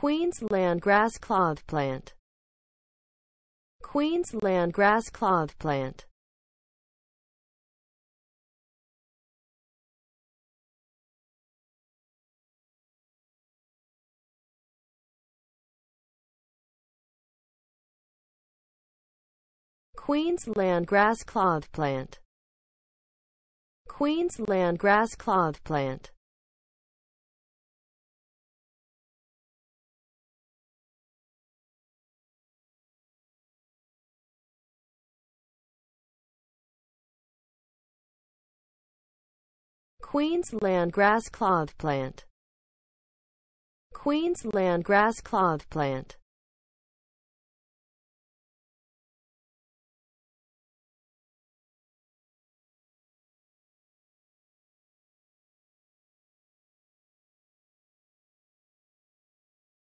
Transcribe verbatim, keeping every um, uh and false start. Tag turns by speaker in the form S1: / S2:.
S1: Queensland grass cloth plant. Queensland grass cloth plant. Queensland grass cloth plant. Queensland grass cloth plant. Queensland grass cloth plant. Queensland grass cloth plant.